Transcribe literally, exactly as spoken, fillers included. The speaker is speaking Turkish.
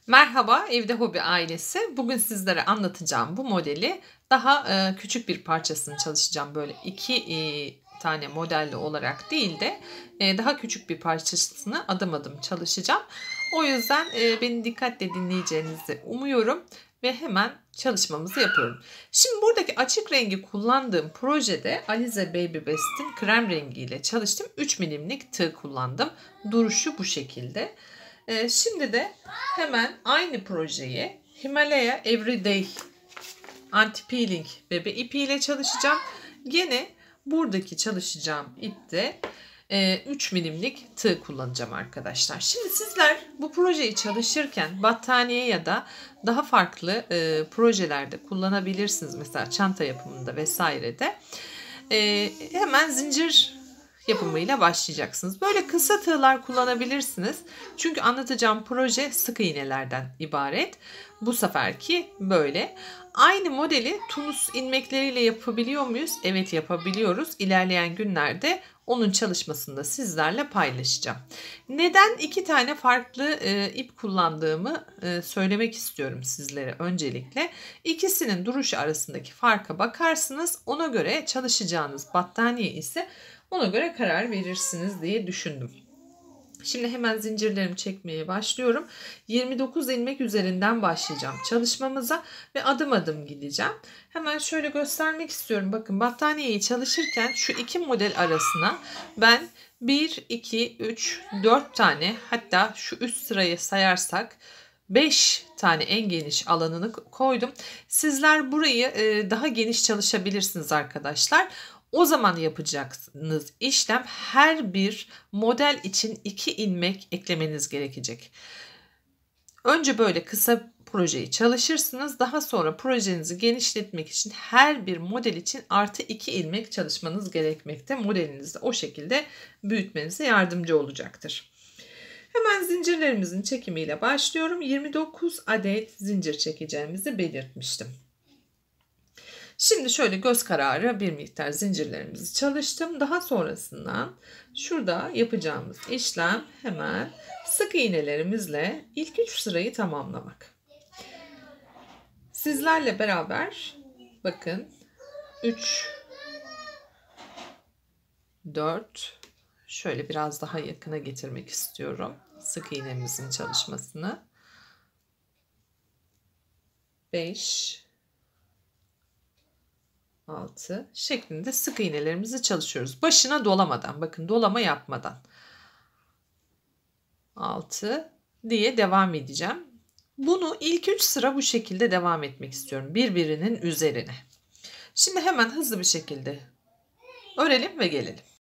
Merhaba, Evde Hobi ailesi. Bugün sizlere anlatacağım bu modeli daha, eee, küçük bir parçasını çalışacağım. Böyle iki iii, tane modelli olarak değil de, eee, daha küçük bir parçasını adım adım çalışacağım. O yüzden, eee, beni dikkatle dinleyeceğinizi umuyorum ve hemen çalışmamızı yapıyorum. Şimdi buradaki açık rengi kullandığım projede Alize Baby Best'in krem rengiyle çalıştım. üç milimlik tığ kullandım. Duruşu bu şekilde. Eee, şimdi de hemen aynı projeyi Himalaya Everyday Anti Peeling bebe ipiyle çalışacağım. Gene buradaki çalışacağım ipte e, üç milimlik tığ kullanacağım arkadaşlar. Şimdi sizler bu projeyi çalışırken battaniye ya da daha farklı e, projelerde kullanabilirsiniz. Mesela çanta yapımında vesairede. E, hemen zincir yapımıyla başlayacaksınız. Böyle kısa tığlar kullanabilirsiniz. Çünkü anlatacağım proje sık iğnelerden ibaret. Bu seferki böyle. Aynı modeli tunus ilmekleriyle yapabiliyor muyuz? Evet, yapabiliyoruz. İlerleyen günlerde onun çalışmasını da sizlerle paylaşacağım. Neden iki tane farklı e, ip kullandığımı e, söylemek istiyorum sizlere öncelikle. İkisinin duruşu arasındaki farka bakarsınız. Ona göre çalışacağınız battaniye ise ona göre karar verirsiniz diye düşündüm. Şimdi hemen zincirlerimi çekmeye başlıyorum. yirmi dokuz ilmek üzerinden başlayacağım çalışmamıza ve adım adım gideceğim. Hemen şöyle göstermek istiyorum. Bakın, battaniyeyi çalışırken şu iki model arasına ben bir, iki, üç, dört tane, hatta şu üst sırayı sayarsak beş tane en geniş alanını koydum. Sizler burayı daha geniş çalışabilirsiniz arkadaşlar. O zaman yapacağınız işlem her bir model için iki ilmek eklemeniz gerekecek. Önce böyle kısa projeyi çalışırsınız. Daha sonra projenizi genişletmek için her bir model için artı iki ilmek çalışmanız gerekmekte. Modelinizi o şekilde büyütmenize yardımcı olacaktır. Hemen zincirlerimizin çekimiyle başlıyorum. yirmi dokuz adet zincir çekeceğimizi belirtmiştim. Şimdi şöyle göz kararı bir miktar zincirlerimizi çalıştım. Daha sonrasında şurada yapacağımız işlem hemen sık iğnelerimizle ilk üç sırayı tamamlamak. Sizlerle beraber bakın üç, dört, şöyle biraz daha yakına getirmek istiyorum sık iğnemizin çalışmasını. beş, altı şeklinde sık iğnelerimizi çalışıyoruz. Başına dolamadan, bakın, dolama yapmadan. altı diye devam edeceğim. Bunu ilk üç sıra bu şekilde devam etmek istiyorum. Birbirinin üzerine. Şimdi hemen hızlı bir şekilde örelim ve gelelim.